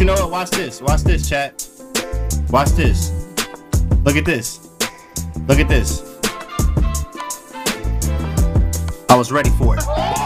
you know what? Watch this. Watch this, chat. Watch this. Look at this. Look at this. I was ready for it.